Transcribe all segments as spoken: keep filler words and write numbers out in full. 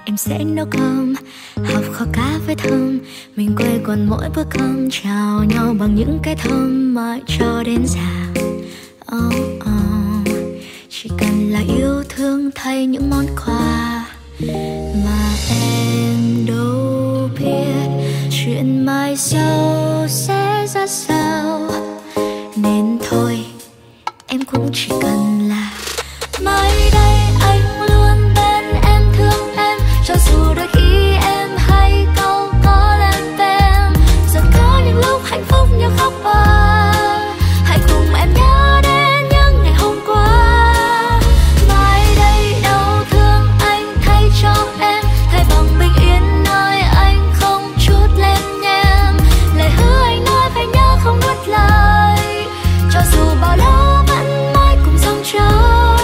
em sẽ nấu cơm, học kho cá với thơm. Mình quây quần mỗi bữa cơm, chào nhau bằng những cái thơm mãi cho đến già. Oh, oh. Chỉ cần là yêu thương thay những món quà mà em đâu biết chuyện mai sau sẽ ra sao. Nên thôi em cũng chỉ cần là mai đây anh luôn bên em, thương em cho dù đôi khi em hay câu có lên tên. Giờ có những lúc hạnh phúc như khóc ba, hãy cùng em nhớ đến những ngày hôm qua. Mai đây đau thương anh thay cho em, thay bằng bình yên nơi anh không chút lên nhem. Lời hứa anh nói phải nhớ không nuốt lời, cho dù bao lâu vẫn mãi cùng dòng trôi.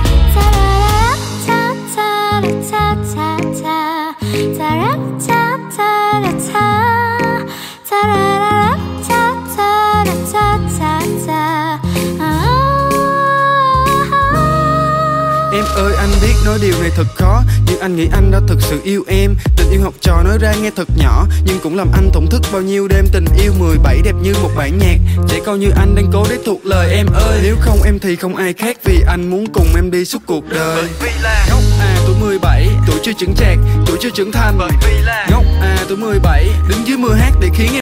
Em ơi anh biết nói điều này thật khó, nhưng anh nghĩ anh đã thực sự yêu em. Tình yêu học trò nói ra nghe thật nhỏ, nhưng cũng làm anh thổn thức bao nhiêu đêm. Tình yêu mười bảy đẹp như một bản nhạc, trẻ con như anh đang cố để thuộc lời em ơi. Nếu không em thì không ai khác, vì anh muốn cùng em đi suốt cuộc đời. Bởi vì là ngốc à tuổi mười bảy, tuổi chưa chững chạc, tuổi chưa trưởng thành. Bởi vì là ngốc à tuổi mười bảy, đứng dưới mưa hát để khiến em